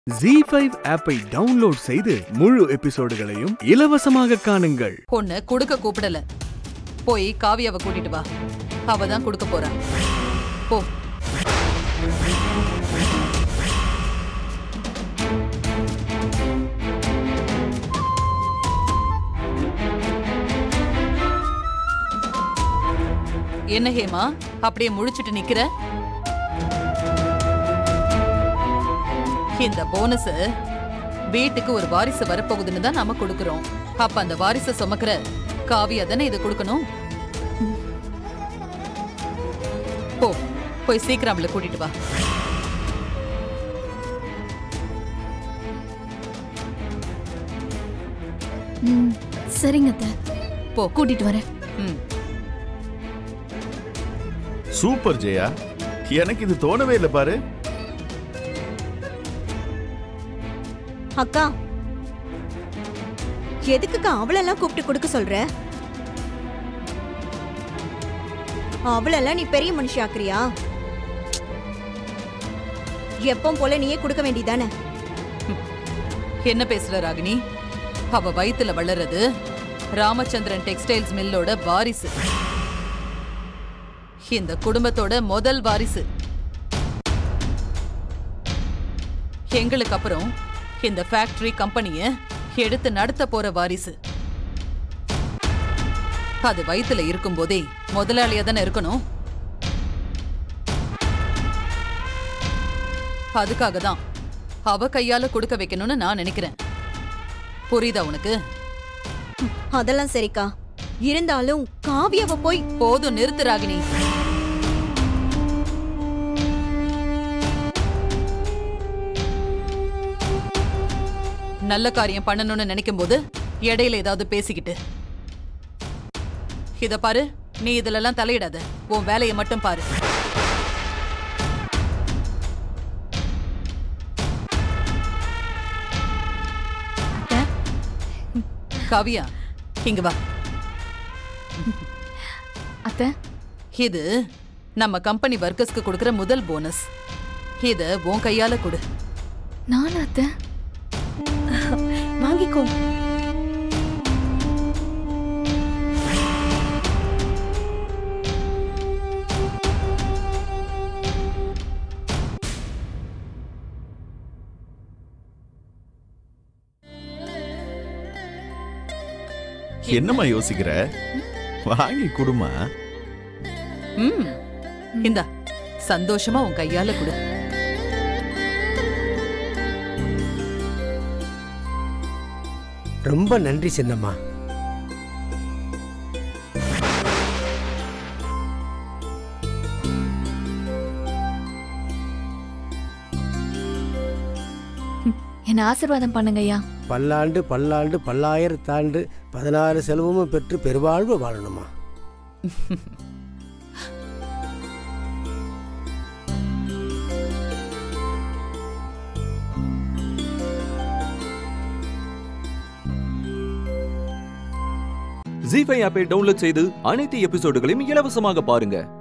Z5 ஆப்பை download செய்து முழு எபிசோடுகளையும் இலவசமாக காணுங்கள். பொண்ணு குடுக்க கூப்பிடல, போய் காவியாவை கூட்டிட்டு வா. அவ தான் குடுக்க போறா. போ. என்ன ஹேமா அப்படியே முழிச்சிட்டு நிக்கிற? இந்த போனஸ் வீட்டுக்கு ஒரு வாரிசு வரப்போகுதுன்னு தான் நாம கொடுக்கறோம். அப்ப அந்த வாரிசை சுமக்கிற காவியா தானே இதை கொடுக்கணும். போ, போய் சீக்கிரம் அவளை கூட்டிட்டு வா. சரிங்க அத்தை, போ கூட்டிட்டு வரேன். சூப்பர் ஜெயா, எனக்கு இது தோணவே இல்லை பாரு. அக்கா, எதுக்குக்கா அவளெல்லாம் கூப்பிட்டு கொடுக்க சொல்ற? அவளெல்லாம் நீ பெரிய மனுஷியாக்குறியா? எப்பவும் போல நீயே கொடுக்க வேண்டியதானே? என்ன பேசுற ராகினி? அவ வயித்துல வளர்றது ராமச்சந்திரன் டெக்ஸ்டைல்ஸ் மில்லோட வாரிசு. இந்த குடும்பத்தோட முதல் வாரிசு. எங்களுக்கு அப்புறம் இந்த ஃபேக்டரி கம்பெனிய எடுத்து நடத்த போற வாரிசு. அது வயித்துல இருக்கும் போதே முதலாளியா தானே இருக்கணும். அதுக்காக தான் அவ கையால கொடுக்க வைக்கணும்னு நான் நினைக்கிறேன். புரியுதா உனக்கு? அதெல்லாம் சரிக்கா, இருந்தாலும் காவியாவை போய் போதும் நிறுத்து ராகினி. நல்ல காரியம் பண்ணணும்னு நினைக்கும் போது இடையில ஏதாவது பேசிக்கிட்டு. இத பாரு, நீ இதுல தலையிடாத. உன் வேலையை மட்டும் பாரு. காவியா, இங்க வா. அத்தை, இது நம்ம கம்பெனி வர்க்கர்ஸ்க்கு கொடுக்கிற முதல் போனஸ். இத உன் கையால கொடு. நான் அத்தை வாங்கிக்கோ. என்னம்மா யோசிக்கிற? வாங்கி குடுமா. இந்தா, சந்தோஷமா உன் கையால கொடு. ரொம்ப நன்றி சின்னம்மா. என்ன ஆசீர்வாதம் பண்ணுங்க ஐயா. பல்லாண்டு பல்லாண்டு பல்லாயிரத்தாண்டு 16 செல்வமும் பெற்று பெருவாழ்வு வாழணுமா. Z5 ஆப்பை டவுன்லோட் செய்து அனைத்து எபிசோடுகளையும் இலவசமாக பாருங்க.